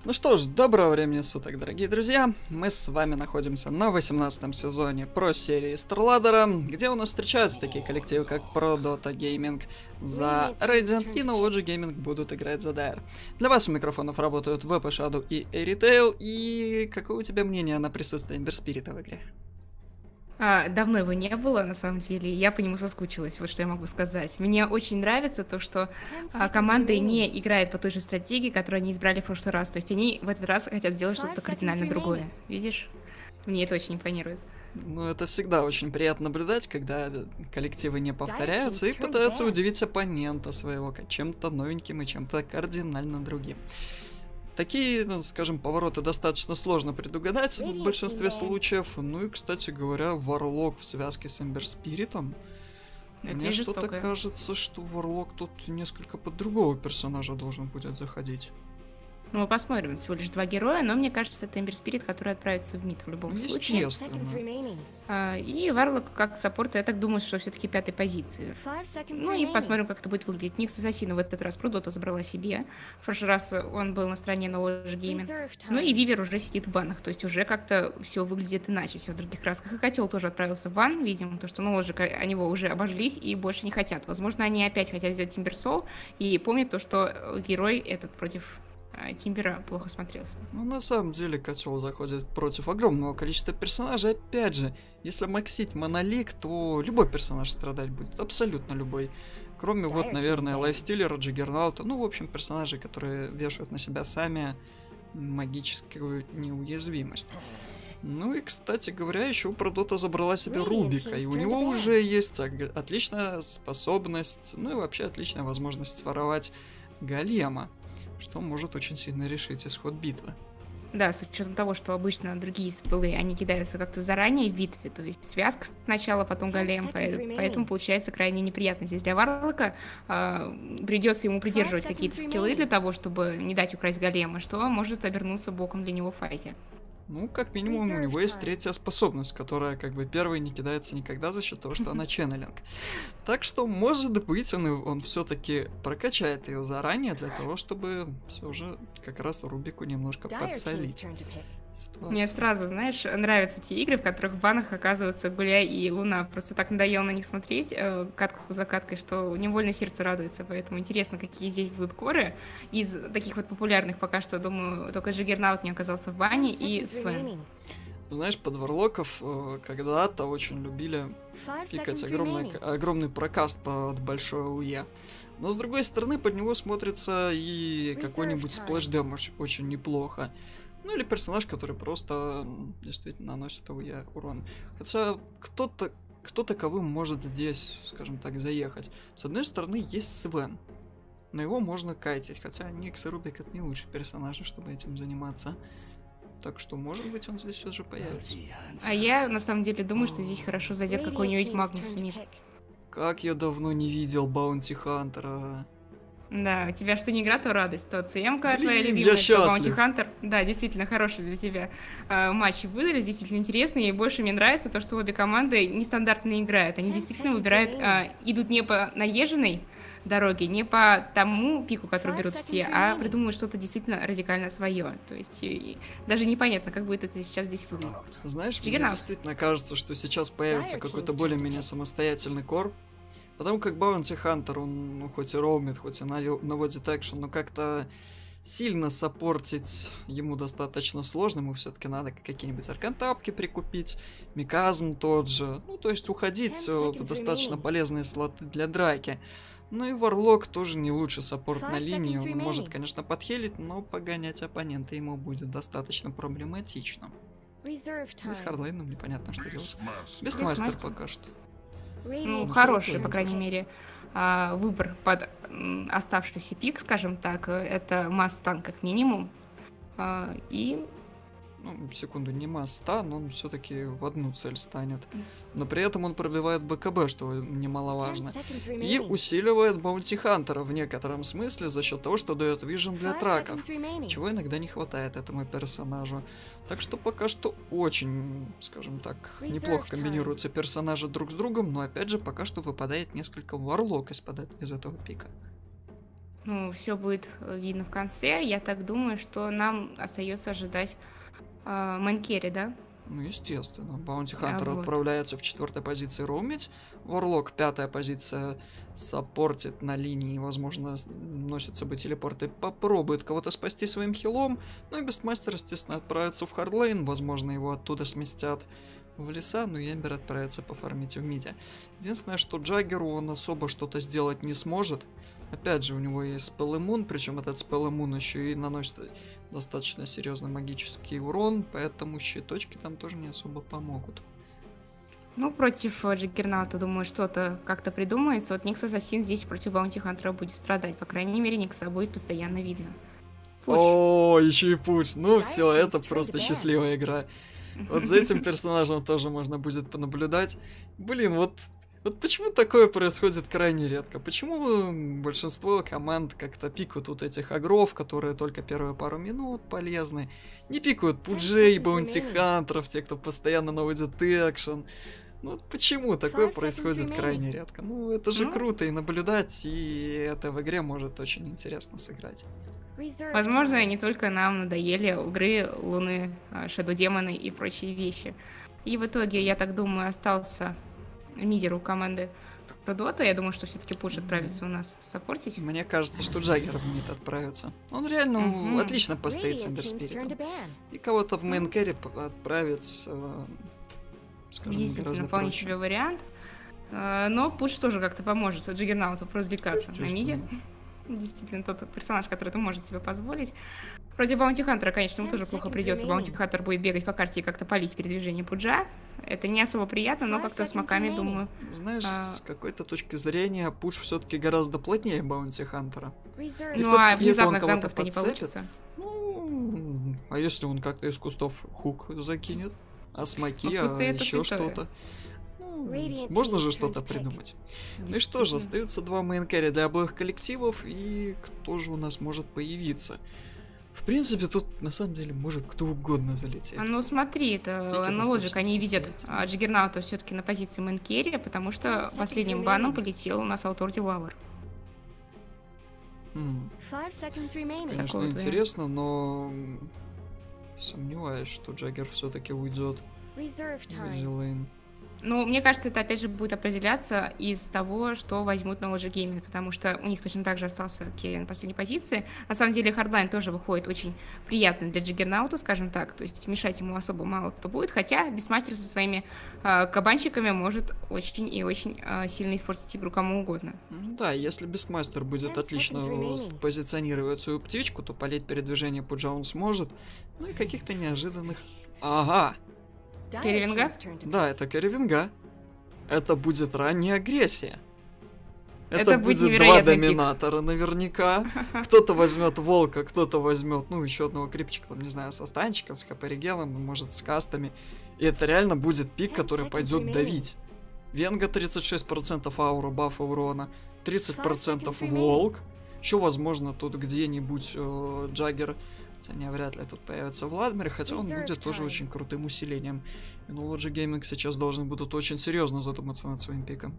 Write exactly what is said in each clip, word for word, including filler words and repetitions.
Ну что ж, доброго времени суток, дорогие друзья. Мы с вами находимся на восемнадцатом сезоне про серии StarLadder, где у нас встречаются такие коллективы, как ProDota Gaming, за Radiant и NoLogic Gaming будут играть за Dire. Для вас у микрофонов работают ви пи Shadow и Retail. И какое у тебя мнение на присутствие Ember Spirit в игре? А, давно его не было, на самом деле, я по нему соскучилась, вот что я могу сказать. Мне очень нравится то, что а, команда не играет по той же стратегии, которую они избрали в прошлый раз. То есть они в этот раз хотят сделать что-то кардинально другое. Видишь? Мне это очень импонирует. Ну, это всегда очень приятно наблюдать, когда коллективы не повторяются и пытаются удивить оппонента своего чем-то новеньким и чем-то кардинально другим. Такие, ну, скажем, повороты достаточно сложно предугадать в большинстве случаев. Ну и, кстати говоря, Варлок в связке с Эмбер Спиритом. Мне что-то кажется, что Варлок тут несколько под другого персонажа должен будет заходить. Ну, мы посмотрим, всего лишь два героя, но мне кажется, это Эмбер Спирит, который отправится в мид в любом случае. А, и Варлок как саппорт, я так думаю, что все-таки пятой позиции. Ну и посмотрим, как это будет выглядеть. Никс Ассасина в этот раз ProDota забрала себе. В прошлый раз он был на стороне NoLogic Gaming. Ну и Вивер уже сидит в банах, то есть уже как-то все выглядит иначе, все в других красках. И Котел тоже отправился в бан, видимо, то, что NoLogic о него уже обожглись и больше не хотят. Возможно, они опять хотят взять Timbersaw и помнят то, что герой этот против Тимбера плохо смотрелся. Ну, на самом деле, Котел заходит против огромного количества персонажей. Опять же, если максить монолик, то любой персонаж страдать будет. Абсолютно любой. Кроме, вот, наверное, лайфстиллера, Джиггернаута. Ну, в общем, персонажей, которые вешают на себя сами магическую неуязвимость. Ну и, кстати говоря, еще у ProDota забрала себе Рубика, и у него уже есть отличная способность, ну и вообще отличная возможность своровать Голема, что может очень сильно решить исход битвы. Да, с учетом того, что обычно другие спылы, они кидаются как-то заранее в битве, то есть связка сначала, потом голем, поэтому, поэтому получается крайне неприятно здесь для Варлока. Э, придется ему придерживать какие-то скиллы для того, чтобы не дать украсть голема, что может обернуться боком для него в файте. Ну, как минимум, у него есть третья способность, которая, как бы, первой не кидается никогда за счет того, что она ченнелинг. Так что, может быть, он, он все-таки прокачает ее заранее для того, чтобы все же как раз Рубику немножко подсолить. Ситуацию. Мне сразу, знаешь, нравятся те игры, в которых в банах оказываются Гуляй и Луна. Просто так надоело на них смотреть, э, катку за каткой, что невольно сердце радуется. Поэтому интересно, какие здесь будут коры. Из таких вот популярных пока что, думаю, только Джиггернаут не оказался в бане и Свен. Знаешь, под Варлоков э, когда-то очень любили пикать огромный, огромный прокаст под большое УЕ. Но с другой стороны, под него смотрится и какой-нибудь сплэш дэмэдж очень неплохо. Ну или персонаж, который просто действительно наносит АОЕ урон. Хотя кто-то, кто таковым может здесь, скажем так, заехать. С одной стороны, есть Свен. Но его можно кайтить. Хотя Никс и Рубик это не лучшие персонажи, чтобы этим заниматься. Так что, может быть, он здесь все же появится. А я, на самом деле, думаю, что здесь хорошо зайдет какой-нибудь Магнус в мид. Как я давно не видел Баунти Хантера. Да, у тебя что не игра, то радость, то ЦМ-ка твоя любимая, то Баунти Хантер. Да, действительно хороший для тебя э, матчи выдались, действительно интересные. И больше мне нравится то, что обе команды нестандартно играют. Они действительно выбирают, э, идут не по наезженной дороге, не по тому пику, который берут все, а придумывают что-то действительно радикально свое. То есть и, и даже непонятно, как будет это сейчас здесь выглядеть. Знаешь, мне действительно кажется, что сейчас появится какой-то более-менее самостоятельный кор. Потому как Баунти Хантер, он ну, хоть и роумит, хоть и наводит экшен, но как-то сильно саппортить ему достаточно сложно. Ему все-таки надо какие-нибудь аркантапки прикупить, миказм тот же. Ну, то есть уходить в достаточно полезные слоты для драки. Ну и Варлок тоже не лучший саппорт на линии. Он может, конечно, подхилить, но погонять оппонента ему будет достаточно проблематично. И с хардлейном непонятно, что делать. Бестмастер пока что. Ну, хороший, по крайней мере, выбор под оставшийся пик, скажем так. Это масс-стан как минимум. И... Ну, секунду, не масс-стан, но он все-таки в одну цель станет. Но при этом он пробивает БКБ, что немаловажно. И усиливает Баунти Хантера в некотором смысле за счет того, что дает вижен для траков. Чего иногда не хватает этому персонажу. Так что пока что очень, скажем так, неплохо комбинируются персонажи друг с другом. Но опять же, пока что выпадает несколько Варлок из-под из этого пика. Ну, все будет видно в конце. Я так думаю, что нам остается ожидать э, мейн-керри, да? Ну, естественно. Баунти Хантер А, вот. отправляется в четвертой позиции роумить. Ворлок пятая позиция саппортит на линии. Возможно, носит с собой телепорты. Попробует кого-то спасти своим хилом. Ну и Бестмастер, естественно, отправится в хардлейн. Возможно, его оттуда сместят в леса, но Эмбер отправится пофармить в миде. Единственное, что Джаггеру он особо что-то сделать не сможет. Опять же, у него есть Спелл Иммун, причем этот Спелл Иммун еще и наносит достаточно серьезный магический урон, поэтому щиточки там тоже не особо помогут. Ну, против Джаггернаута, думаю, что-то как-то придумается. Вот Никс Ассасин здесь против Баунти Хантера будет страдать. По крайней мере, Никса будет постоянно видно. Пуш. О, еще и пуш. Ну все, это просто счастливая игра. Вот за этим персонажем тоже можно будет понаблюдать. Блин, вот... Вот почему такое происходит крайне редко? Почему большинство команд как-то пикают вот этих агров, которые только первые пару минут полезны? Не пикают пуджей, баунти-хантеров, те, кто постоянно наводит экшен. Ну вот почему такое происходит крайне редко? Ну это же круто и наблюдать, и это в игре может очень интересно сыграть. Возможно, не только нам надоели игры Луны, Shadow Демоны и прочие вещи. И в итоге, я так думаю, остался лидеру команды про Доту. Я думаю, что все-таки Пуш отправится у нас саппортить. Мне кажется, что Джаггер в мид отправится. Он реально mm-hmm. отлично постоит с Эндерспиритом. И кого-то в мейн-керри отправит, скажем, действительно, вполне себе вариант. Но Пуш тоже как-то поможет Джаггернауту поразвлекаться на миде. Действительно, тот персонаж, который это может себе позволить. Против Баунти Хантера, конечно, ему тоже плохо придется. Баунти Хантер будет бегать по карте и как-то палить передвижение Пуджа. Это не особо приятно, но как-то с маками, думаю... Знаешь, а... с какой-то точки зрения Пуш все-таки гораздо плотнее Баунти Хантера. Ну, а внезапных ганков-то не получится. Ну, а если он как-то из кустов хук закинет? А смоки, а еще что-то? Можно же что-то придумать. Ну и что же, остаются два мейн-керри для обоих коллективов, и кто же у нас может появиться? В принципе, тут на самом деле может кто угодно залететь. А ну смотри, это аналогик, они видят Джаггернаута все-таки на позиции мейн-керри, потому что последним баном полетел у нас Authority Lover. Хм. Конечно, вот интересно, но сомневаюсь, что Джаггер все-таки уйдет в Изи Лейн. Ну, мне кажется, это опять же будет определяться из того, что возьмут на Logic Gaming, потому что у них точно так же остался керри на последней позиции. На самом деле, Hardline тоже выходит очень приятно для Джаггернаута, скажем так, то есть мешать ему особо мало кто будет, хотя Бестмастер со своими э, кабанчиками может очень и очень э, сильно испортить игру кому угодно. Ну да, если Бестмастер будет отлично позиционировать свою птичку, то полить передвижение Пуджа он сможет, ну и каких-то неожиданных... Ага! Керривинга? Да, это Керривинга. Это будет ранняя агрессия. Это, это будет два доминатора пик. Наверняка. Кто-то возьмет волка, кто-то возьмет, ну, еще одного крипчика, там, не знаю, со станчиком, с хп-регеном, может, с кастами. И это реально будет пик, который пойдет давить. Венга тридцать шесть процентов аура, бафа урона, тридцать процентов волк. Еще, возможно, тут где-нибудь э, Джаггер. Хотя не вряд ли тут появится Владимир, хотя он будет тоже очень крутым усилением. И ну, Logic Gaming сейчас должны будут очень серьезно задуматься над своим пиком.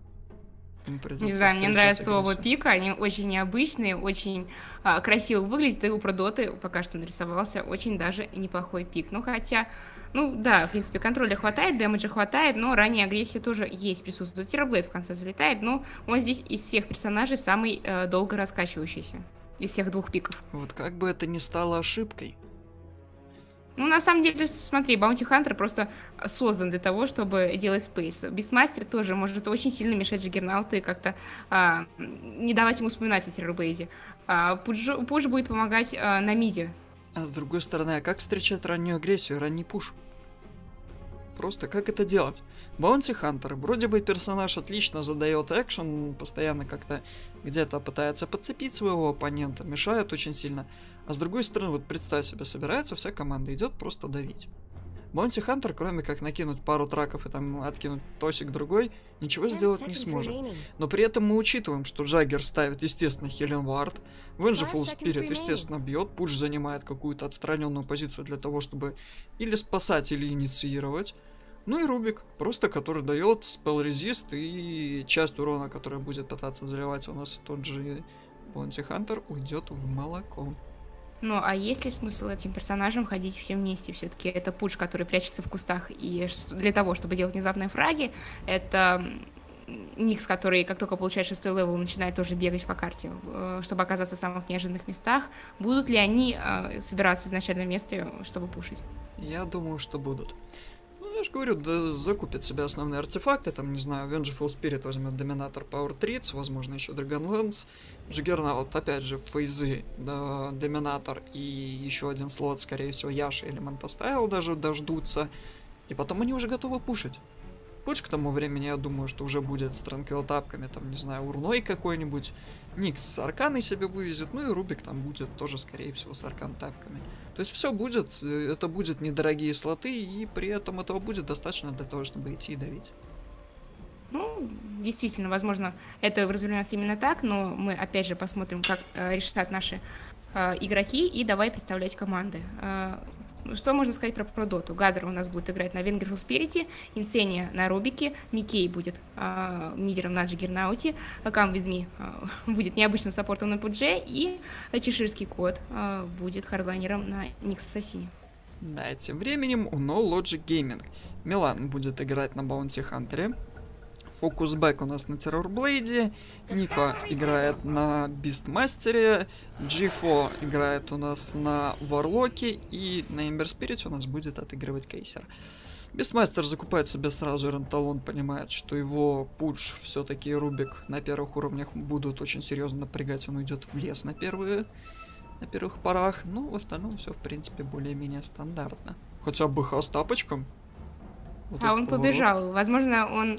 Не знаю, мне нравится оба пика, они очень необычные, очень а, красиво выглядят, и у Продоты пока что нарисовался очень даже неплохой пик. Ну, хотя, ну да, в принципе, контроля хватает, дэмэджа хватает, но ранняя агрессия тоже есть, присутствует. Террорблейд в конце залетает, но он здесь из всех персонажей самый э, долго раскачивающийся. Из всех двух пиков. Вот как бы это ни стало ошибкой. Ну, на самом деле, смотри, Баунти Хантер просто создан для того, чтобы делать спейс. Бестмастер тоже может очень сильно мешать Джаггернауту и как-то а, не давать ему вспоминать о Террорблейде. А, Пудж, Пудж будет помогать а, на миде. А с другой стороны, а как встречать раннюю агрессию, ранний пуш? Просто как это делать? Баунти Хантер, вроде бы персонаж отлично задает экшен, постоянно как-то где-то пытается подцепить своего оппонента, мешает очень сильно. А с другой стороны, вот представь себе, собирается вся команда, идет просто давить. Баунти Хантер, кроме как накинуть пару траков и там откинуть тосик другой, ничего сделать не сможет. Но при этом мы учитываем, что Джаггер ставит, естественно, Healing Ward, Vengeful Spirit, естественно, бьет, Пуш занимает какую-то отстраненную позицию для того, чтобы или спасать, или инициировать. Ну и Рубик, просто который дает спелл резист и часть урона, которая будет пытаться заливать у нас тот же Баунти Хантер уйдет в молоко. Ну, а есть ли смысл этим персонажам ходить все вместе? Все-таки это Пудж, который прячется в кустах, и для того, чтобы делать внезапные фраги, это Никс, который, как только получает шестой левел, начинает тоже бегать по карте, чтобы оказаться в самых неожиданных местах. Будут ли они собираться изначально вместе, чтобы пушить? Я думаю, что будут. Я же говорю, да, закупят себе основные артефакты, там, не знаю, Vengeful Spirit возьмет Доминатор Power Treats, возможно, еще Dragonlance, Джиггернаут, опять же, фейзы, да, Доминатор и еще один слот, скорее всего, Яша или Мантастайл даже дождутся, и потом они уже готовы пушить. Пуч к тому времени, я думаю, что уже будет с транквил-тапками, там, не знаю, урной какой-нибудь, Никс с арканой себе вывезет, ну и Рубик там будет тоже, скорее всего, с аркан-тапками. То есть все будет, это будут недорогие слоты, и при этом этого будет достаточно для того, чтобы идти и давить. Ну, действительно, возможно, это развернется именно так, но мы опять же посмотрим, как э, решат наши э, игроки, и давай представлять команды. Э, что можно сказать про Продоту? Гадер у нас будет играть на Vengeful Spirit, Инсения на Рубике, Микей будет э, мидером на Джиггернауте, Come With Me э, будет необычным саппортом на Пудже, и Чеширский кот э, будет хардлайнером на Никс Ассасине. Да, тем временем у No Logic Gaming Милан будет играть на Баунти Хантере, Фокусбэк у нас на Террорблейде, Нико играет на Бистмастере, джи фор играет у нас на Варлоке, и на Эмбер Спирите у нас будет отыгрывать Кейсер. Бистмастер закупает себе сразу Ренталон, понимает, что его Пудж, все-таки Рубик на первых уровнях будут очень серьезно напрягать, он уйдет в лес на первые, на первых порах, но в остальном все в принципе более-менее стандартно. Хотя бы ха с тапочком. Вот а он поворот. Побежал, возможно он...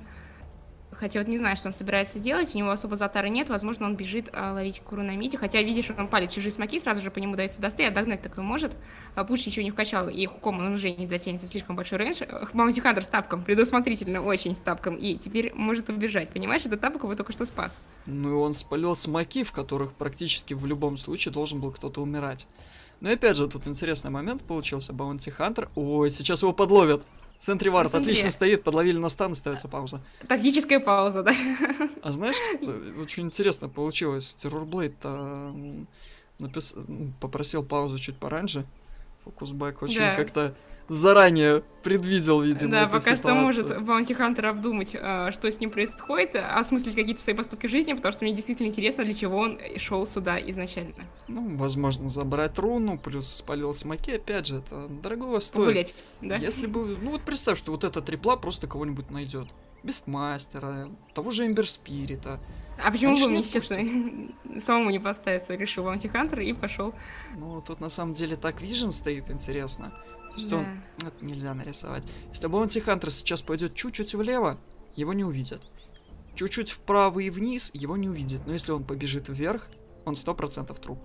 Хотя вот не знаю, что он собирается делать, у него особо затара нет, возможно, он бежит а, ловить куру на миде, хотя видишь, что он палит чужие смоки, сразу же по нему дается досты, а догнать-то кто может. А Пудж ничего не вкачал, и хуком он уже не дотянется, слишком большой рейндж. Баунти Хантер с тапком, предусмотрительно, очень с тапком, и теперь может убежать, понимаешь, этот тапок его только что спас. Ну и он спалил смоки, в которых практически в любом случае должен был кто-то умирать. Ну и опять же, тут интересный момент получился, Баунти Хантер, ой, сейчас его подловят. Сентри Вард отлично стоит, подловили на стан, ставится пауза. Тактическая пауза, да. А знаешь, очень интересно получилось. Террорблейд напис... попросил паузу чуть пораньше. Фокусбэк очень да. как-то заранее предвидел, видимо, да, эту пока ситуацию. что может Баунти Хантер обдумать, что с ним происходит, осмыслить какие-то свои поступки в жизни, потому что мне действительно интересно, для чего он шел сюда изначально. Ну, возможно, забрать руну, плюс спалил смоки, опять же, это дорогого стоит. Погулять, да? Если бы, ну вот представь, что вот эта трипла просто кого-нибудь найдет. Бестмастера, того же Эмбер Спирита. А почему бы мне, честно, самому не поставиться? Решил Баунти Хантер и пошел. Ну, тут на самом деле так Вижен стоит, интересно. Что да. он... Это нельзя нарисовать. Если Баунти Хантер сейчас пойдет чуть-чуть влево, его не увидят. Чуть-чуть вправо и вниз, его не увидят. Но если он побежит вверх, он сто процентов труп.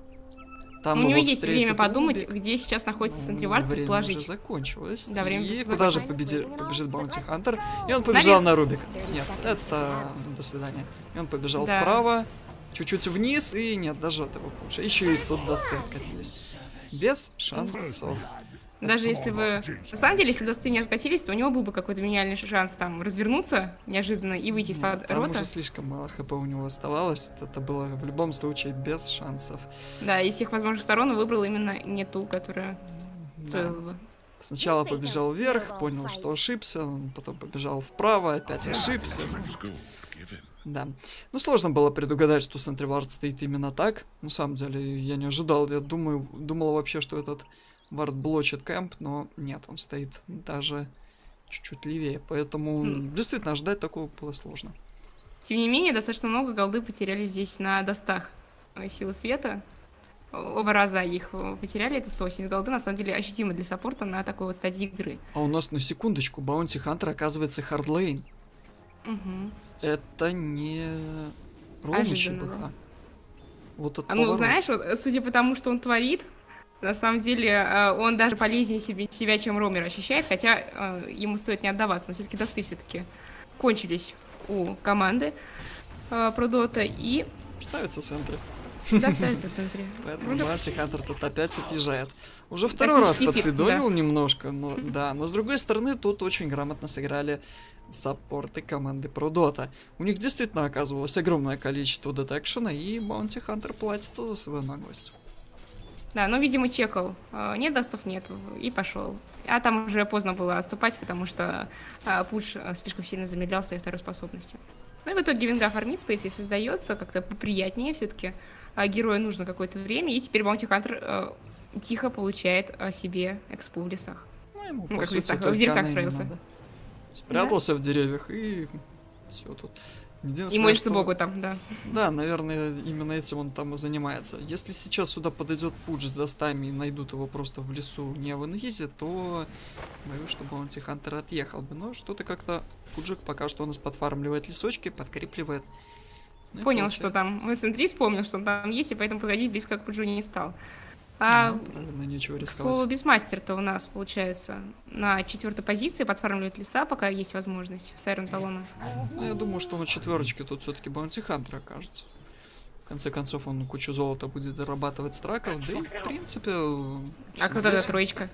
Там у него есть время подумать, Рубик. Где сейчас находится Сентри Вард, ну, предположить. Время уже закончилось. Да, время и куда же победи... побежит Баунти Хантер? И он побежал на, на Рубик. Нет, это... До свидания. И он побежал да. вправо, чуть-чуть вниз, и нет, даже от его пуша. Еще и тут досты откатились. Без шансов. Даже если бы... На самом деле, если досты не откатились, то у него был бы какой-то минимальный шанс там развернуться неожиданно и выйти из-под рота. Там уже слишком мало хп у него оставалось. Это было в любом случае без шансов. Да, из всех возможных сторон он выбрал именно не ту, которая да. стоила бы. Сначала побежал вверх, понял, что ошибся, он потом побежал вправо, опять ошибся. Да. Ну, сложно было предугадать, что Сентри Вард стоит именно так. На самом деле, я не ожидал. Я думаю, думал вообще, что этот Вард блочит кэмп, но нет, он стоит даже чуть-чуть левее. Поэтому mm. действительно ожидать такого было сложно. Тем не менее, достаточно много голды потеряли здесь на достах Силы Света. Оба раза их потеряли, это сто восемьдесят голды, на самом деле ощутимо для саппорта на такой вот стадии игры. А у нас на секундочку Баунти Хантер оказывается хардлейн. Угу. Это не Рома ЧБХ. Да. Вот а ну, знаешь, вот, судя по тому, что он творит, на самом деле он даже полезнее себе, себя, чем Ромер ощущает, хотя э, ему стоит не отдаваться, но все-таки досты все-таки кончились у команды э, Продота и... Ставятся центры. Доставится, смотри. Поэтому Баунти Хантер тут опять отъезжает. Уже второй раз подфидолил немножко, но да. Но с другой стороны, тут очень грамотно сыграли саппорты команды Продота. У них действительно оказывалось огромное количество детекшена, и Баунти Хантер платится за свою наглость. Да, ну, видимо, чекал. Нет дастов, нет. И пошел. А там уже поздно было отступать, потому что а, пуш слишком сильно замедлял своей второй способностью. Ну и в итоге винга фармит, спейси создается как-то поприятнее все-таки. А герою нужно какое-то время, и теперь Баунти Хантер а, тихо получает а, себе экспу в лесах. Ну, ему, ну по как сути, в лесах, в деревьях справился. Надо. Спрятался да? в деревьях и все тут. И молится что... Богу там, да. Да, наверное, именно этим он там и занимается. Если сейчас сюда подойдет пудж с достами и найдут его просто в лесу не в инвизе, то боюсь, что Баунти Хантер отъехал бы. Но что-то как-то пуджик пока что у нас подфармливает лесочки, подкрепливает. Ну, понял, что там. В эс эн три вспомнил, что он там есть, и поэтому подходить близко к пуджу не стал. А, ну, правильно, нечего к рисковать. слову, Бисмастер-то у нас, получается, на четвертой позиции подфармливает леса, пока есть возможность, Сайрон Талона. Ну, я думаю, что на четверочке тут все-таки Баунти Хантер окажется. В конце концов, он кучу золота будет зарабатывать с траков, да и, в принципе... А кто тогда троечка?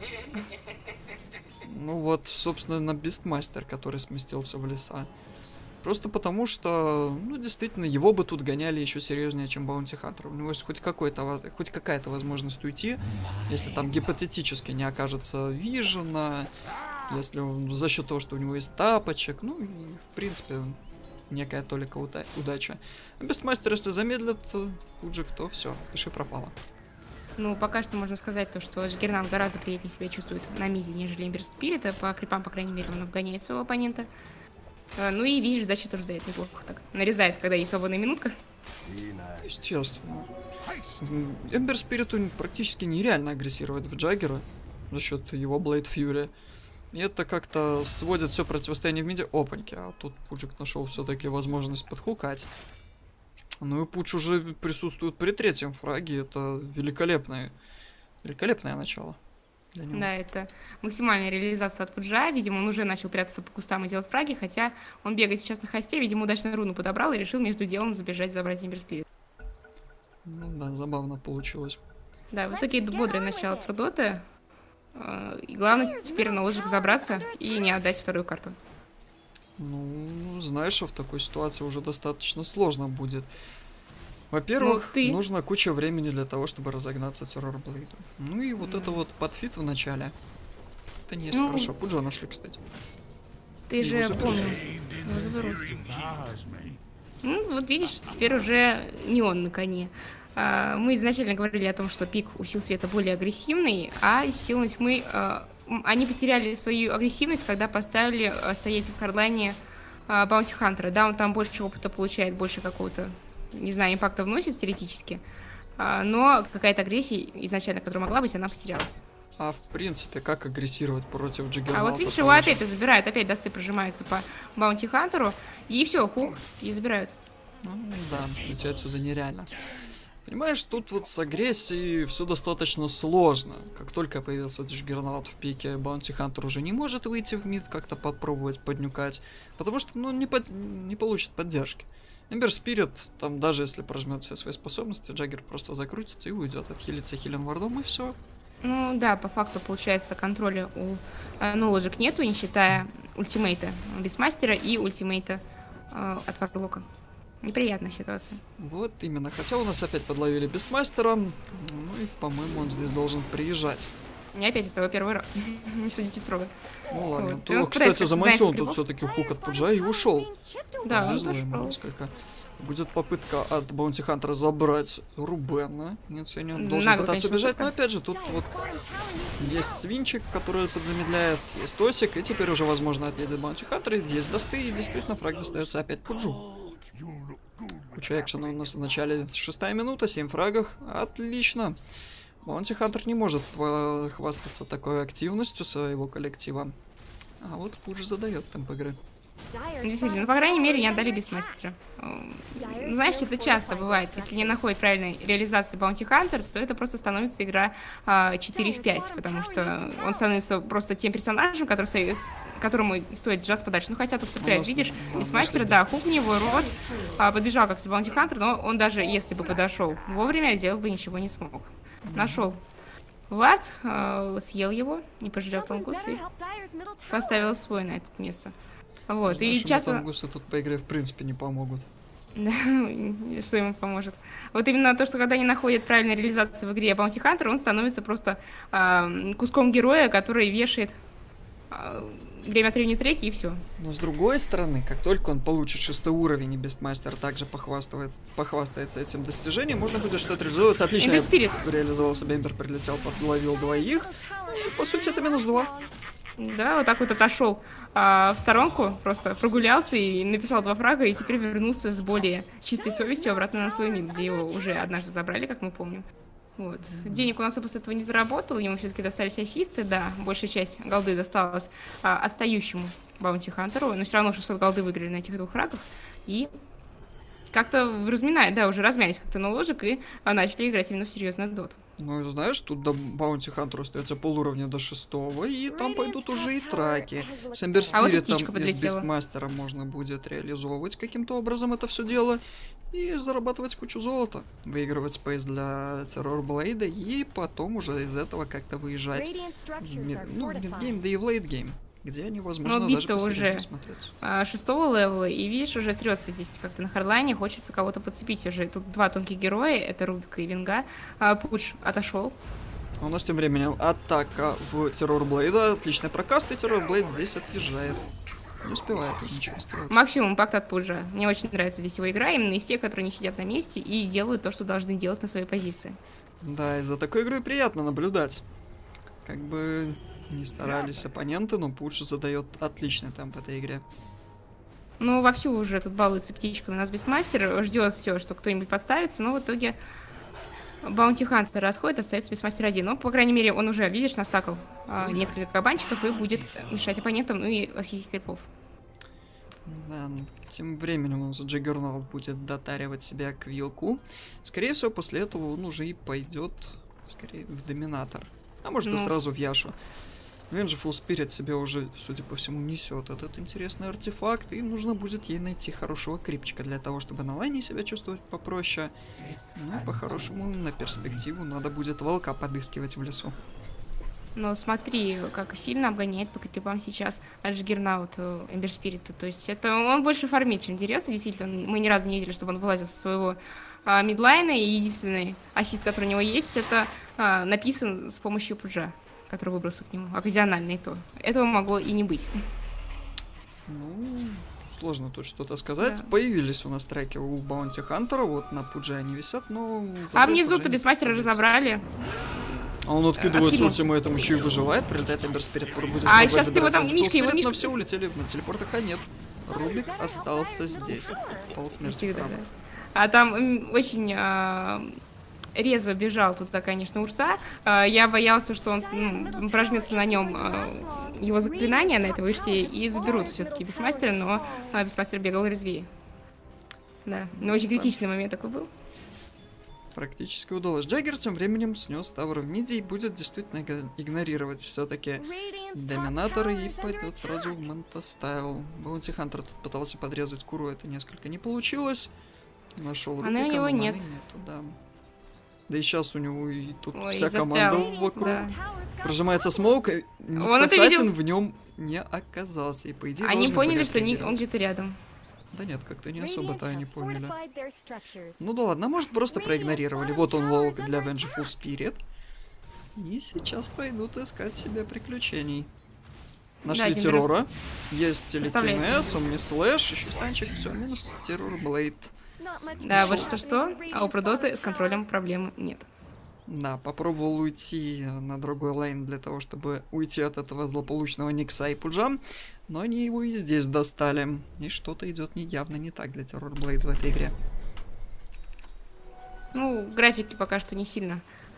Ну вот, собственно, на Бистмастер, который сместился в леса. Просто потому, что, ну, действительно, его бы тут гоняли еще серьезнее, чем Баунти Хантер. У него есть хоть какой-то, хоть какая-то возможность уйти, если там гипотетически не окажется вижена, если он, за счет того, что у него есть тапочек, ну, и, в принципе, некая толика уда удача. А Бестмастер, если замедлит пуджик, то все, пиши пропало. Ну, пока что можно сказать то, что Джиггернаут гораздо приятнее себя чувствует на миде, нежели Эмбер Спирита. По крипам, по крайней мере, он обгоняет своего оппонента. Ну и, видишь, защиту ждает неплохо так. Нарезает, когда есть свободная минутка. Естественно. Эмбер Спириту практически нереально агрессировать в Джаггера за счет его Блейд Фьюри. И это как-то сводит все противостояние в миде. Опаньки, а тут Пуджик нашел все-таки возможность подхукать. Ну и Пудж уже присутствует при третьем фраге. Это великолепное, великолепное начало. Да, это максимальная реализация от Пуджа. Видимо, он уже начал прятаться по кустам и делать фраги, хотя он бегает сейчас на хосте, видимо, удачно руну подобрал и решил между делом забежать забрать Эмбер Спирит. Ну да, забавно получилось. Да, в итоге бодрое начало от Продота. И главное теперь на ложек забраться и не отдать вторую карту. Ну, знаешь, что в такой ситуации уже достаточно сложно будет. Во-первых, ну, ты... нужно куча времени для того, чтобы разогнаться террорблейду. Ну и вот mm. это вот подфит в начале. Это не есть ну, хорошо. Пуджа нашли, кстати. Ты Его же помнил. Ну, вот видишь, теперь уже не он на коне. А, мы изначально говорили о том, что пик у Сил Света более агрессивный, а Силы Тьмы, а, они потеряли свою агрессивность, когда поставили а, стоять в хардлайне а, Баунти Хантера. Да, он там больше опыта получает, больше какого-то, не знаю, импакта вносит теоретически, а, но какая-то агрессия изначально, которая могла быть, она потерялась. А в принципе, как агрессировать против Джиггернаута? А вот видишь, его опять и забирают, опять дасты прожимаются по Баунти Хантеру, и все, хук, и забирают. Ну да, уйти отсюда нереально. Понимаешь, тут вот с агрессией все достаточно сложно. Как только появился Джиггернаут в пике, Баунти Хантер уже не может выйти в мид, как-то попробовать поднюкать, потому что, ну, не, под... не получит поддержки. Эмбер Спирит, там даже если прожмет все свои способности, Джаггер просто закрутится и уйдет, отхилится хилен вардом, и все. Ну да, по факту получается контроля у э, ноложек нету, не считая ультимейта Бисмастера и ультимейта э, от Варлока. Неприятная ситуация. Вот именно. Хотя у нас опять подловили Бистмастера. Ну и, по-моему, он здесь должен приезжать. Не опять, это его первый раз. Не судите строго. Ну ладно. Вот. То, кстати, заманчил он тут все-таки хук от Пуджа и ушел. Да, повезло ему несколько. Будет попытка от Баунти Хантера забрать Рубена. Нет, сегодня он должен Нагло, пытаться убежать. Но опять же, тут вот есть свинчик, который подзамедляет, есть Осик, и теперь уже, возможно, отъедет Баунти Хантер. Есть досты, и действительно фраг достается опять Пуджу. Куча экшена у нас в начале, шестая минута, семь фрагов. Отлично. Баунти Хантер не может хвастаться такой активностью своего коллектива. А вот Пудж задает темп игры. Действительно, ну, по крайней мере, не отдали Бестмастера. Знаешь, это часто бывает. Если не находит правильной реализации Bounty Hunter, то это просто становится игра а, четыре в пять, потому что он становится просто тем персонажем, который стоит, которому стоит держаться подальше. Ну, хотя тут цепляет, видишь, Бестмастер, да, хук в него, рот, а, подбежал как Bounty Hunter, но он даже, если бы подошел вовремя, сделал бы ничего не смог. Нашел Влад, а, съел его, не пожалел Тунгуса и поставил свой на это место. Вот, Знаешь, и часто... Тунгусы тут по игре в принципе не помогут. Да, что ему поможет. Вот именно то, что когда они находят правильную реализацию в игре Bounty Hunter, он становится просто э, куском героя, который вешает э, время от времени треки и все. Но с другой стороны, как только он получит шестой уровень и Бестмастер также похвастается, похвастается этим достижением, можно будет что-то реализовываться. Отлично реализовал себя, Эмбер прилетел, подловил двоих. И, по сути, это минус два. Да, вот так вот отошел а, в сторонку, просто прогулялся и написал два фрага, и теперь вернулся с более чистой совестью обратно на свой мид, где его уже однажды забрали, как мы помним. Вот. Денег у нас после этого не заработал, ему все-таки достались ассисты, да, большая часть голды досталась а, отстающему Bounty Hunter, но все равно шестьсот голды выиграли на этих двух фрагах, и как-то разминает, да, уже размялись как-то на ложек и а, начали играть именно в серьезный дот. Ну и знаешь, тут до Bounty Hunter остается полуровня до шестого, и там пойдут уже и траки. С Эмбер Спиритом и с Бестмастером можно будет реализовывать каким-то образом это все дело и зарабатывать кучу золота, выигрывать спейс для Террорблейда и потом уже из этого как-то выезжать в мид, ну, мидгейм, да и в лейтгейм, где невозможно но даже уже смотреть. А, шестого левела, и видишь, уже трется здесь как-то на хардлайне, хочется кого-то подцепить уже. Тут два тонких героя, это Рубика и Винга. А, Пудж отошел. А у нас тем временем атака в Террорблейда, отличный прокаст, и Террорблейд здесь отъезжает. Не успевает он ничего сделать. Максимум импакт от Пуджа. Мне очень нравится здесь его игра, именно из тех, которые не сидят на месте и делают то, что должны делать на своей позиции. Да, из-за такой игры приятно наблюдать. Как бы... Не старались оппоненты, но Пудж задает отличный темп этой игре. Ну, вовсю уже тут балуется птичками. У нас Бестмастер ждет все, что кто-нибудь подставится, но в итоге Bounty Hunter отходит, остается Бестмастер один. Но, по крайней мере, он уже, видишь, настакал а, несколько кабанчиков и будет мешать оппонентам, ну и осисить крипов. Да, тем временем у нас Джиггернаут будет дотаривать себя к вилку. Скорее всего, после этого он уже и пойдет скорее в Доминатор. А может ну, и сразу в Яшу. Vengeful Spirit себе уже, судя по всему, несет этот интересный артефакт, и нужно будет ей найти хорошего крипчика для того, чтобы на лайне себя чувствовать попроще. Ну, по-хорошему, на перспективу надо будет волка подыскивать в лесу. Но смотри, как сильно обгоняет по крипам сейчас Джиггернаут Эмбер Спирита. То есть это он больше фармит, чем интересно. Действительно, мы ни разу не видели, чтобы он вылазил со своего а, мидлайна, и единственный ассист, который у него есть, это а, написан с помощью Пуджа, который выбрался к нему, оказиональный то. Этого могло и не быть. Ну, сложно тут что-то сказать. Да. Появились у нас треки у Bounty Hunter, вот на Пудже они висят, но... А внизу-то Бестмастера разобрали. А он откидывается ультимейтом, еще и выживает, прилетает Эмбер Спирит, будет... А сейчас ты его там, Мишка, его Мишка... Но все улетели на телепортах, а нет. Рубик остался здесь. Полсмерти. А там очень... А... резво бежал туда, конечно, Урса. Я боялся, что он ну, прожмется на нем его заклинание на этой вышке и заберут все-таки Бестмастера, но Бестмастер бегал резвее. Да, но очень критичный момент такой был. Практически удалось. Джаггер тем временем снес тавр в миди и будет действительно игнорировать все-таки Доминатор и пойдет сразу в Ментастайл. Bounty Hunter тут пытался подрезать Куру, это несколько не получилось. Нашел Рубика, но у него нет. Нету, да. Да и сейчас у него и тут Ой, вся застрял. команда вокруг. Да. Прожимается смоук, и Ассасин в нем не оказался. И по идее они поняли, что не, он где-то рядом. Да нет, как-то не особо-то они поняли. Ну да ладно, может просто проигнорировали. Вот он волк для Vengeful Spirit. И сейчас пойдут искать себе приключений. Нашли да, террора. Раз... Есть телекинез, Омни-слэш, еще станчик, все, минус Террорблейд. Да, вот что-что, а у Продоты с контролем проблем нет. Да, попробовал уйти на другой лейн для того, чтобы уйти от этого злополучного Никса и Пуджа, но они его и здесь достали. И что-то идет не, явно не так для Террорблейд в этой игре. Ну, графики пока что не сильно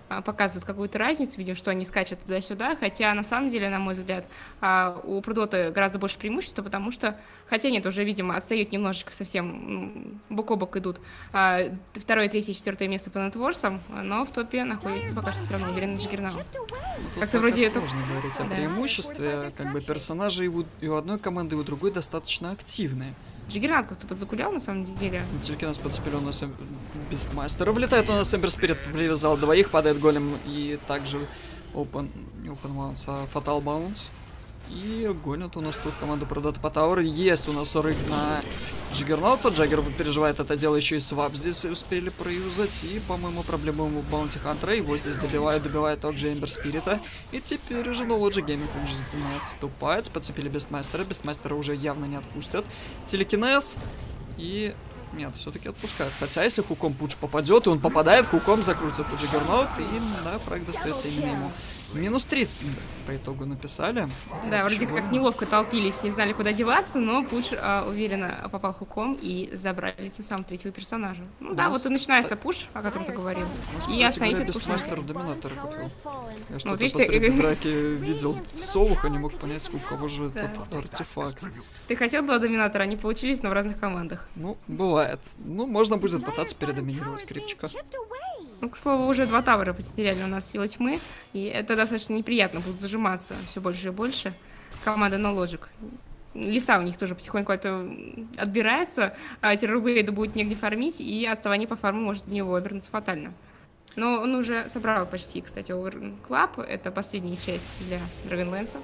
а, показывают какую-то разницу, видим, что они скачут туда-сюда, хотя на самом деле, на мой взгляд, а, у Прудоты гораздо больше преимущества, потому что, хотя нет, уже, видимо, отстают немножечко совсем, ну, бок о бок идут а, второе, третье, четвертое место по нетворсам, но в топе находится пока что все равно уверенный Джаггернаут. Как-то вроде это сложно говорить о да. преимуществе, как бы персонажи и у, и у одной команды, и у другой достаточно активные. Джаггернаут как-то подзагулял, на самом деле. Телекинез подцепил у нас Бестмастера. Влетает у нас Эмбер Спирит, привязал двоих, падает голем. И также Open, не Open Bounce, а Fatal Bounce. И гонят у нас тут команду Прудоты по Тауэр. Есть у нас рык на Джаггернаута. Джаггер переживает это дело, еще и свап здесь успели проюзать. И, по-моему, проблема у Баунти Хантера. Его здесь добивают, добивает также Эмбер Спирита. И теперь уже Knowledge Gaming уничтожительно отступает. Подцепили Бестмастера. Бестмастера уже явно не отпустят. Телекинез. И... Нет, все-таки отпускают. Хотя, если хуком Пудж попадет, и он попадает, хуком закрутится по Джаггернаут, и, да, фраг достается именно ему. Минус три по итогу написали. Да, вроде Чего? как неловко толпились, не знали, куда деваться, но Пудж а, уверенно попал хуком и забрали тем самым третьего персонажа. Ну да, вот и начинается пуш, о котором ты говорил. И остановить этот пуш. Мастер доминатора купил. Я что-то посреди драки видел совуха, не мог понять, у кого же этот артефакт. Ты хотел два доминатора, они получились, но в разных командах. Ну, бывает. Ну, можно будет пытаться передоминировать крипчика. Ну, к слову, уже два тавра потеряли у нас силы тьмы, и это достаточно неприятно, будут зажиматься все больше и больше. Команда No Logic. Леса у них тоже потихоньку это отбирается, а террорблейду будет негде фармить, и отставание по фарму может для него обернуться фатально. Но он уже собрал почти, кстати, Over Club, это последняя часть для Dragonlance.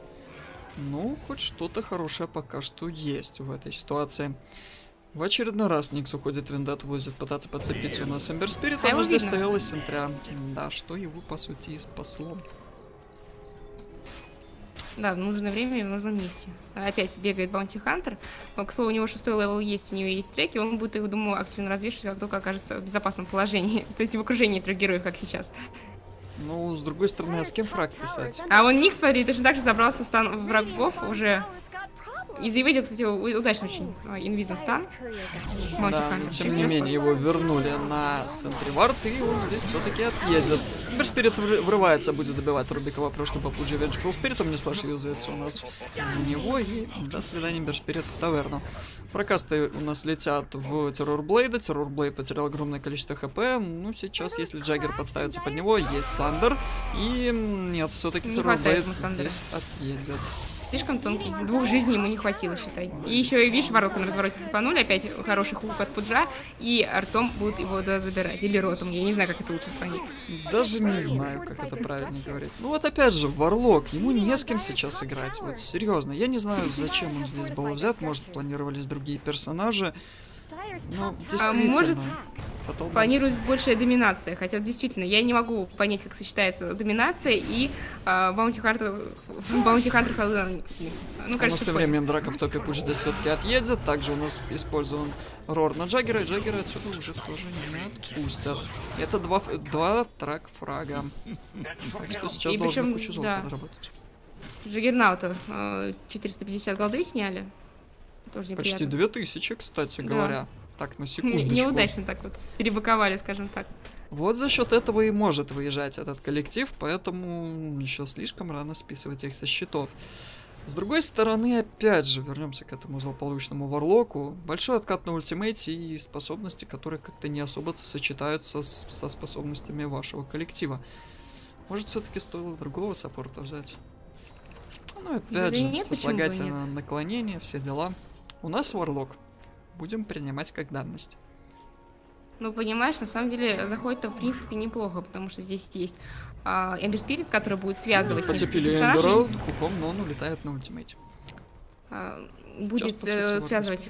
Ну, хоть что-то хорошее пока что есть в этой ситуации. В очередной раз Никс уходит в Вендетту, будет пытаться подцепить у нас Эмбер Спирит, а он здесь стоял из центря. Да, что его, по сути, и спасло. Да, в нужное время и в нужном месте. Опять бегает Баунти Хантер. К слову, у него шестой левел есть, у него есть треки, он будет их, думаю, активно развешивать, как только окажется в безопасном положении. То есть не в окружении трех героев, как сейчас. Ну, с другой стороны, а с кем фраг писать? А он Никс, смотри, точно так же забрался в стан врагов уже. И заявил, кстати, удачно очень инвизом стан. Да, но тем не менее его вернули на Сентривард, и он здесь все-таки отъедет. Эмбер Спирит врывается, будет добивать Рубика вопрос, чтобы Пуджи Верджикл Спиритом не слэш юзается у нас у него. И до свидания, Эмбер Спирит в таверну. Прокасты у нас летят в Террорблейда. Террорблейд потерял огромное количество хп. Ну, сейчас, если Джаггер подставится под него, есть Сандер. И нет, все-таки Террорблейд здесь отъедет. Слишком тонкий. Двух жизней ему не хватило, считай. И еще и, видишь, воронку на развороте цепанули. Опять хороший хук от Пуджа. И артом будут его забирать. Или ротом. Я не знаю, как это лучше склонить. Даже не знаю, как это правильно говорить. Ну вот опять же, Варлок. Ему не с кем сейчас играть. Вот серьезно. Я не знаю, зачем он здесь был взят. Может, планировались другие персонажи. Ну, действительно. А может, планируется большая доминация. Хотя, действительно, я не могу понять, как сочетается доминация и Баунти Хантер. Баунти Хантер. Ну, кажется, тем временем драка в топе Пудж здесь все-таки отъедет. Также у нас использован Рор на Джаггера. И Джаггера отсюда уже тоже не отпустят. Это два, два трак фрага. Так что сейчас и должны причем, кучу золота да. заработать. Джаггернаута четыреста пятьдесят голды сняли. Тоже почти две тысячи, кстати говоря. Да. Так, на секундочку. Неудачно так вот перебаковали, скажем так. Вот за счет этого и может выезжать этот коллектив, поэтому еще слишком рано списывать их со счетов. С другой стороны, опять же, вернемся к этому злополучному Варлоку. Большой откат на ультимейте и способности, которые как-то не особо сочетаются с, со способностями вашего коллектива. Может, все-таки стоило другого саппорта взять? Ну, опять да же, нет, сослагательное наклонение, все дела. У нас Варлок. Будем принимать как данность. Ну, понимаешь, на самом деле, заходит-то, в принципе, неплохо, потому что здесь есть Эмбер Спирит, который будет связывать... Поцепили Эмбера, хуком, но он улетает на ультимейте. А, будет сути, связывать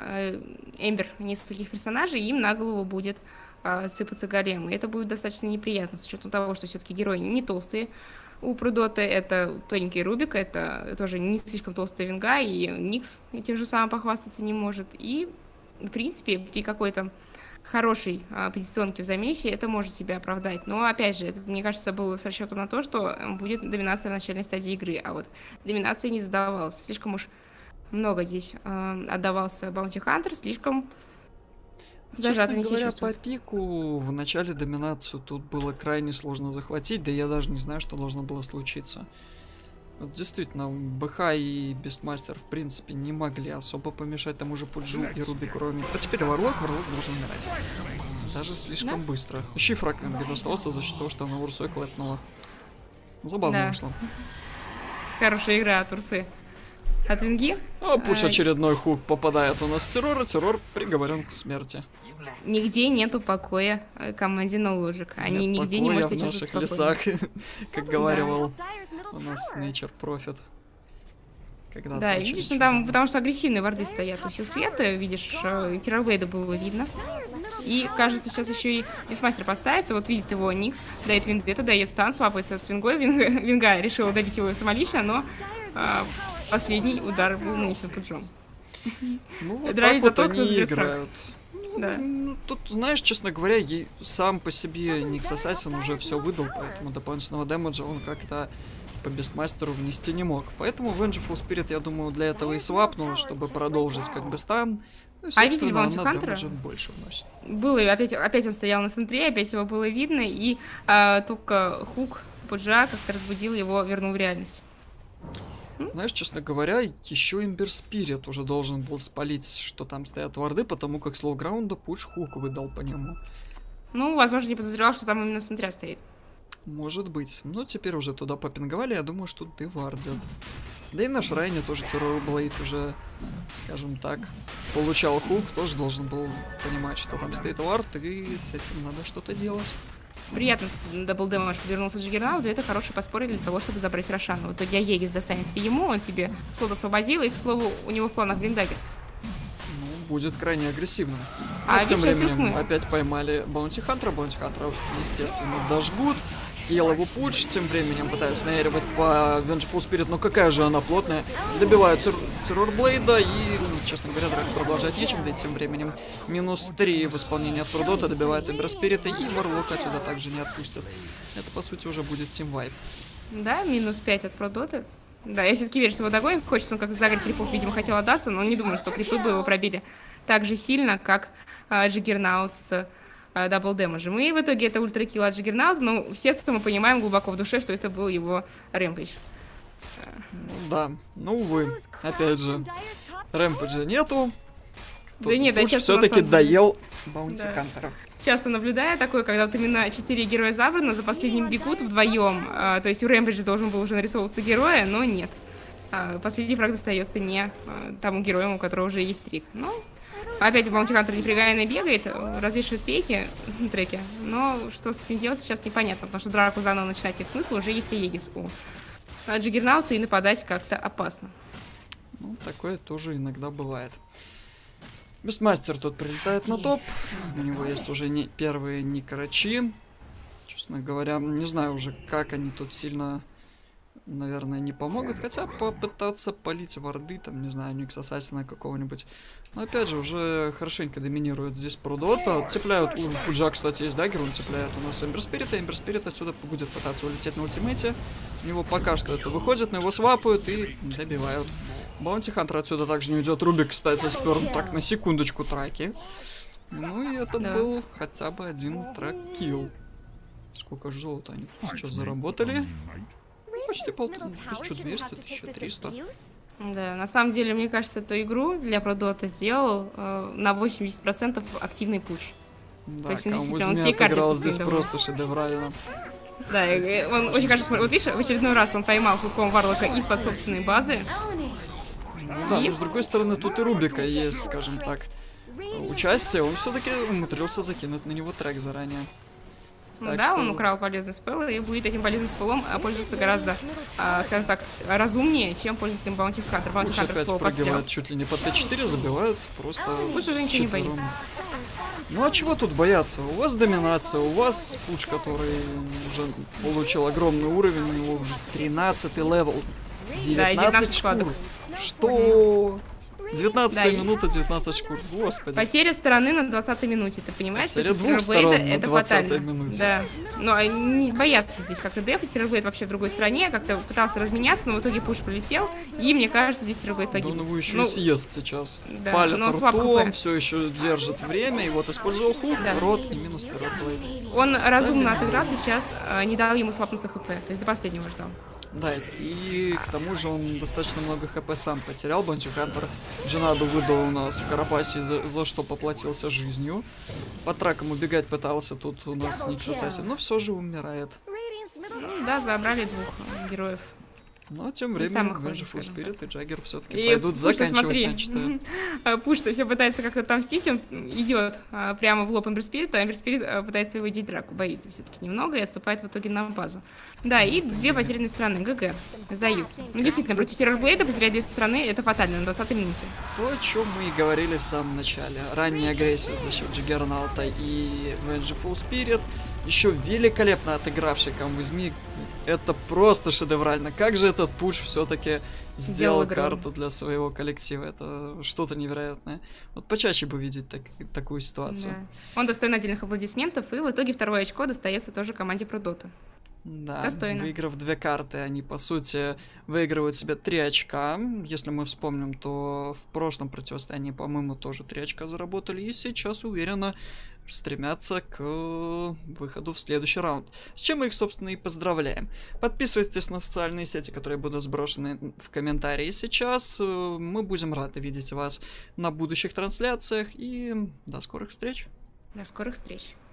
Эмбер нескольких персонажей, и им на голову будет а, сыпаться голем. И это будет достаточно неприятно, с учетом того, что все-таки герои не толстые. У Прудоты это тоненький Рубик, это тоже не слишком толстая Винга, и Никс тем же самым похвастаться не может. И, в принципе, при какой-то хорошей а, позиционке в замесе это может себя оправдать. Но, опять же, это, мне кажется, было с расчетом на то, что будет доминация в начальной стадии игры, а вот доминация не задавалась. Слишком уж много здесь а, отдавался Баунти Хантер, слишком... Честно говоря, по пику в начале доминацию тут было крайне сложно захватить, да я даже не знаю, что должно было случиться. Вот действительно, БХ и Бестмастер, в принципе, не могли особо помешать тому же Пуджу и Рубику Ромит. А теперь Варлок, Варлок должен умирать. Даже слишком да? быстро. Еще и фрагмент остался за счет того, что она Урсой клэпнула. Забавно да. вышло. Хорошая игра от Урсы. От Винги. А Пуш а... очередной хук попадает у нас в террор, и террор приговорен к смерти. Нигде нету покоя команде ноложек. Они Нет нигде не могут в наших лесах, как говаривал у нас Nature Prophet. Да, и видишь, там, потому что агрессивные варды стоят у сил света, видишь, террорблейда было видно. И, кажется, сейчас еще и Бестмастер поставится, вот видит его Никс, дает виндету, дает стан, свапается с Вингой, Винга, Винга решила добить его самолично, но а, последний удар был нанесен Пуджом. Ну, вот так вот они играют. Да. Ну, тут, знаешь, честно говоря, ей сам по себе Никс Ассасин уже все выдал, поэтому дополнительного дэмэджа он как-то по Бестмастеру внести не мог. Поэтому Vengeful Spirit, я думаю, для этого и свапнул, чтобы продолжить как бы стан. Ну, а видите, Баунти Хантера? Больше вносит. Было, опять, опять он стоял на центре, опять его было видно, и а, только хук Пуджа как-то разбудил его, вернул в реальность. Знаешь, честно говоря, еще Эмбер Спирит уже должен был спалить, что там стоят варды, потому как слоуграунда Пудж хук выдал по нему. Ну, возможно, не подозревал, что там именно центре стоит. Может быть. Но теперь уже туда попинговали, я думаю, что ты вардят. Да и на Шрайне тоже Террорблейд уже, скажем так, получал хук, тоже должен был понимать, что там стоит вард, и с этим надо что-то делать. Приятно, дабл дэмэдж подвернулся Джиггернауду, это хороший поспорье для того, чтобы забрать Рошана. В итоге Аегис достанется ему, он себе слот освободил, и, к слову, у него в планах Блиндаггер. Ну, будет крайне агрессивным. А, а тем временем опять поймали Баунти Хантера, Баунти Хантера, естественно, дожгут. Съел его Пудж, тем временем пытаются наяривать по Vengeful Spirit, но какая же она плотная. Добивают Террорблейда и, честно говоря, драку продолжать нечем, да и тем временем минус три в исполнении от Трудота добивают Эмбер Спирита, и Варлока отсюда также не отпустят. Это, по сути, уже будет тимвайп. Да, минус пять от Продота. Да, я все-таки верю, что его догонит. Хочется, он как за город крипов, видимо, хотел отдаться, но не думаю, что крипы бы его пробили так же сильно, как а, Джиггернаут с дабл дэмэджем. И в итоге это ультракилл от Джиггернаута, но в сердце мы понимаем глубоко в душе, что это был его рэмпейдж. Ну, да, ну увы, опять же, рэмпейджа нету. Да нет, Пудж все-таки доел Баунти да. Хантера. Часто наблюдаю такое, когда вот именно четыре героя забрано, за последним бегут вдвоем. А, то есть у рэмпейджа должен был уже нарисовываться героя, но нет. А, последний фраг достается не а, тому герою, у которого уже есть трик. Ну, опять Баунти Хантер непрерывно бегает, развешивает треки, треки, но что с этим делать сейчас непонятно, потому что драку заново начинать нет смысла, уже есть Аегис у Джиггернаута, и нападать как-то опасно. Ну, такое тоже иногда бывает. Бестмастер тут прилетает на топ, у него есть уже не первые Никарачи. Честно говоря, не знаю уже, как они тут сильно, наверное, не помогут, хотя попытаться полить варды, там, не знаю, Никс Ассасина какого-нибудь. Но опять же, уже хорошенько доминирует здесь Продота. Цепляют, у Пуджа, кстати, есть даггер, он цепляет у нас Эмбер Спирита. Эмбер Спирит отсюда будет пытаться улететь на ультимейте. У него пока что это выходит, но его свапают и добивают. Баунти Хантер отсюда также не уйдет. Рубик, кстати, сперн так на секундочку траки. Ну и это да. был хотя бы один трак-килл. Сколько же золота они сейчас заработали? Почти полтора, тысяча двести, тысяча триста. Да, на самом деле, мне кажется, эту игру для Продота сделал э, на восемьдесят процентов активный пуш. Да, Камузмет играл здесь просто шедеврально. Да, он очень кажется, вот видишь, в очередной раз он поймал хуком Варлока из-под собственной базы. Ну, да, и... но с другой стороны, тут и Рубика есть, скажем так, участие. Он все-таки умудрился закинуть на него трек заранее. Ну так да, что... он украл полезный спелл и будет этим полезным спеллом пользоваться гораздо, а, скажем так, разумнее, чем пользоваться им Баунти Хантер. Баунти Хантер опять прогибает чуть ли не по тэ четыре, забивают просто Пусть уже ничего не боится. Ну а чего тут бояться? У вас доминация, у вас Пуч, который уже получил огромный уровень, у него уже тринадцатый левел, девятнадцать шкур. Что? девятнадцатая да, минута, девятнадцать шкур. Господи. Потеря стороны на двадцатой минуте, ты понимаешь? Потеря двух сторон на двадцатой минуте. Да. Ну, они боятся здесь как-то дефать. Террорблейд вообще в другой стране. Как-то пытался разменяться, но в итоге пуш полетел. И мне кажется, здесь Террорблейд погиб. Да, он его еще ну, и съест сейчас. Да, палит ртом, все еще держит время. И вот использовал хук, да. рот и минус Террорблейд. Он разумно отыграл сейчас, не дал ему слапнуться хп. То есть до последнего ждал. Да, и к тому же он достаточно много хп сам потерял. Баунти Хантер Дженаду выдал у нас в Карапасе, за, за что поплатился жизнью. По тракам убегать пытался тут у нас Никс Ассасин, но все же умирает. Ну, да, забрали двух героев. Но тем временем Vengeful Spirit и Джаггер все-таки пойдут Пуш, заканчивать смотри. начатое. Пуш все пытается как-то отомстить, он идет а, прямо в лоб Эмбер Спирит, а Эмбер Спирит а, пытается выйти драку, боится все-таки немного и отступает в итоге на базу. Да, и две потерянные стороны, ГГ, сдаются. Ну действительно, против Террорблейда потерять две стороны это фатально на двадцатой минуте. То, о чем мы и говорили в самом начале. Ранняя агрессия за счет Джиггернаута и Vengeful Spirit, еще великолепно отыгравший Камвизми. Это просто шедеврально. Как же этот пуш все-таки сделал Сделал карту для своего коллектива? Это что-то невероятное. Вот почаще бы видеть так, такую ситуацию. Да. Он достоин отдельных аплодисментов, и в итоге второе очко достается тоже команде Продота. Да, Достойно. Выиграв две карты, они, по сути, выигрывают себе три очка. Если мы вспомним, то в прошлом противостоянии, по-моему, тоже три очка заработали. И сейчас уверенно стремятся к выходу в следующий раунд. С чем мы их, собственно, и поздравляем. Подписывайтесь на социальные сети, которые будут сброшены в комментарии сейчас. Мы будем рады видеть вас на будущих трансляциях. И до скорых встреч. До скорых встреч.